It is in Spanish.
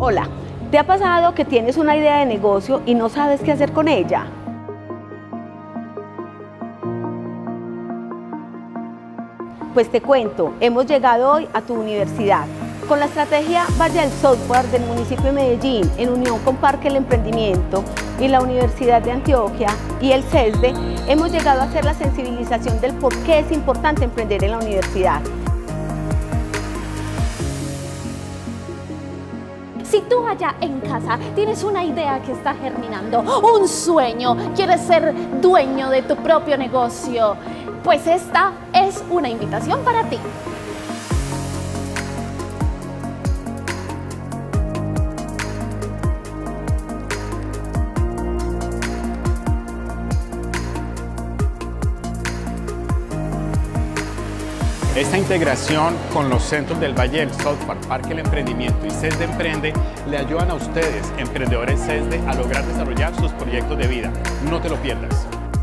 Hola, ¿te ha pasado que tienes una idea de negocio y no sabes qué hacer con ella? Pues te cuento, hemos llegado hoy a tu universidad. Con la estrategia Valle del Software del municipio de Medellín, en unión con Parque El Emprendimiento y la Universidad de Antioquia y el CESDE, hemos llegado a hacer la sensibilización del por qué es importante emprender en la universidad. Si tú allá en casa tienes una idea que está germinando, un sueño, quieres ser dueño de tu propio negocio, pues esta es una invitación para ti. Esta integración con los centros del Valle del Software, Parque El Emprendimiento y CESDE Emprende le ayudan a ustedes, emprendedores CESDE, a lograr desarrollar sus proyectos de vida. No te lo pierdas.